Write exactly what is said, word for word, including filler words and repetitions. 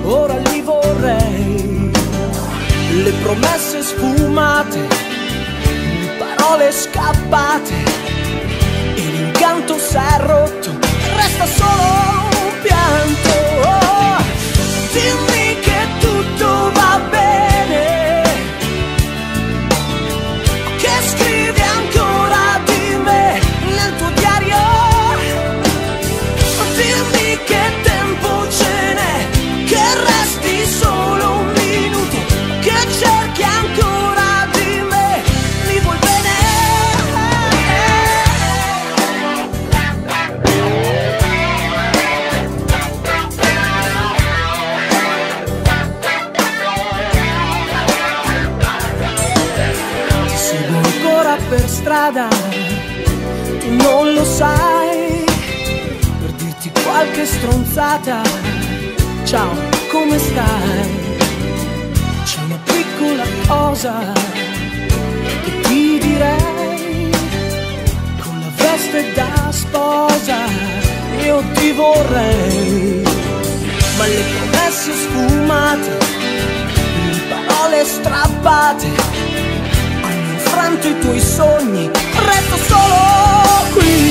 ora li vorrei. Le promesse sfumate, le parole scappate, e l'incanto s'è rotto, resta solo un pianto. Oh, dimmi che tutto va bene, che scrivi ancora di me nel tuo diario. Dimmi che tempo ce n'è, che resti solo un minuto, che cerchi ancora di me, mi vuoi bene. Ti seguo ancora per strada, tu non lo sai, per dirti qualche stronzata. Ciao, come stai? C'è una piccola cosa che ti direi, con la veste da sposa io ti vorrei. Ma le promesse sfumate, le parole strappate, hanno infranto i tuoi sogni, resto solo qui.